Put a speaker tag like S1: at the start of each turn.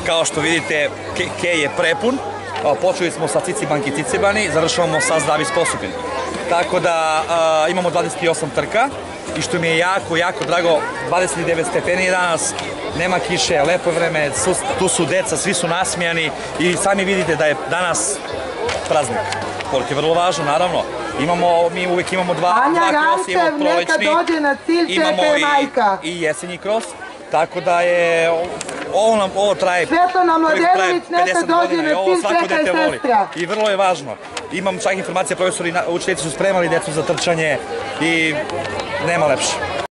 S1: Kao što vidite, kej je prepun. Počeli smo sa Cicibanki Cicibani, završavamo sa Zdravi sposobni. Tako da imamo 28 trka i što mi je jako, jako drago, 29 stepeni danas, nema kiše, lepo vreme, tu su deca, svi su nasmijani i sami vidite da je danas praznik. Koliko je vrlo važno, naravno. Mi uvijek imamo dva krosa, imamo prolećni, imamo i jesenji kros, tako da je, ovo traje 50 godina i ovo svako dete voli. I vrlo je važno. Imam čak informacije, profesori, učitelji su spremali decu za trčanje i nema lepše.